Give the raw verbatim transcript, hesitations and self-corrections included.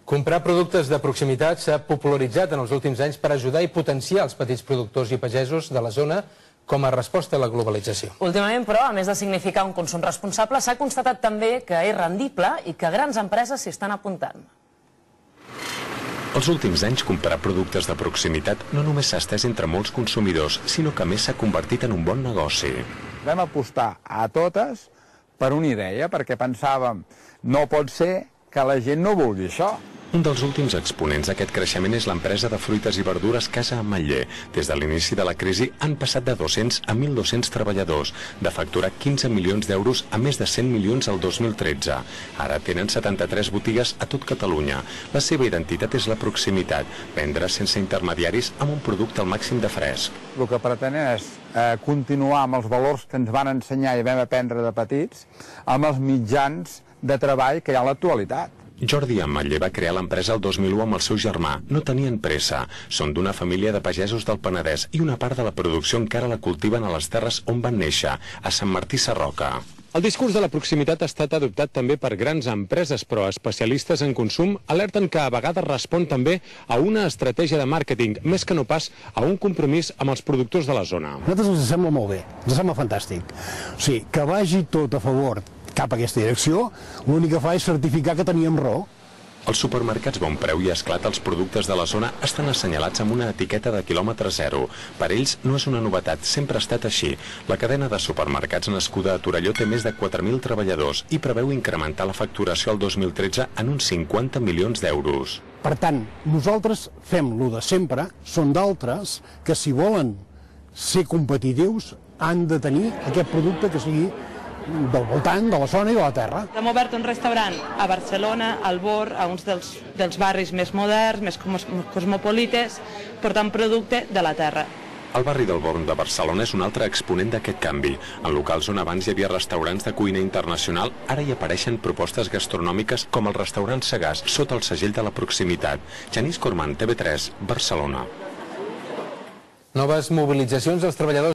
Comprar productes de proximitat s'ha popularitzat en els últims anys per ajudar i potenciar els petits productors i pagesos de la zona com a resposta a la globalització. Últimament, però, a més de significar un consum responsable, s'ha constatat també que és rendible i que grans empreses s'hi estan apuntant. Els últims anys, comprar productes de proximitat no només s'ha estès entre molts consumidors, sinó que a més s'ha convertit en un bon negoci. Vam apostar a totes per una idea, perquè pensàvem no pot ser que la gent no vulgui això. Un dels últims exponents d'aquest creixement és l'empresa de fruites i verdures Casa Ametller. Des de l'inici de la crisi han passat de dos-cents a mil dos-cents treballadors, de facturar quinze milions d'euros a més de cent milions el dos mil tretze. Ara tenen setanta-tres botigues a tot Catalunya. La seva identitat és la proximitat, vendre sense intermediaris amb un producte al màxim de fresc. El que pretenen és eh, continuar amb els valors que ens van ensenyar i vam aprendre de petits, amb els mitjans de treball que hi ha a l'actualitat. Jordi Ametller va crear l'empresa el dos mil u amb el seu germà. No tenien pressa. Són d'una família de pagesos del Penedès i una part de la producció encara la cultiven a les terres on van néixer, a Sant Martí Sarroca. El discurs de la proximitat ha estat adoptat també per grans empreses, però especialistes en consum alerten que a vegades respon també a una estratègia de màrqueting, més que no pas a un compromís amb els productors de la zona. A nosaltres ens sembla molt bé, ens sembla fantàstic. O sigui, que vagi tot a favor cap a aquesta direcció, l'únic que fa és certificar que teníem raó. Els supermercats Bon Preu i Esclat, els productes de la zona, estan assenyalats amb una etiqueta de quilòmetre zero. Per ells no és una novetat, sempre ha estat així. La cadena de supermercats nascuda a Torelló té més de quatre mil treballadors i preveu incrementar la facturació el dos mil tretze en uns cinquanta milions d'euros. Per tant, nosaltres fem lo de sempre, són d'altres que si volen ser competitius han de tenir aquest producte que sigui del voltant, de la zona i de la terra. Hem obert un restaurant a Barcelona, al Bor, a uns dels, dels barris més moderns, més cosmopolites, portant producte de la terra. El barri del Born de Barcelona és un altre exponent d'aquest canvi. En locals on abans hi havia restaurants de cuina internacional, ara hi apareixen propostes gastronòmiques com el restaurant Sagàs, sota el segell de la proximitat. Genís Cormant, T V tres, Barcelona. Noves mobilitzacions dels treballadors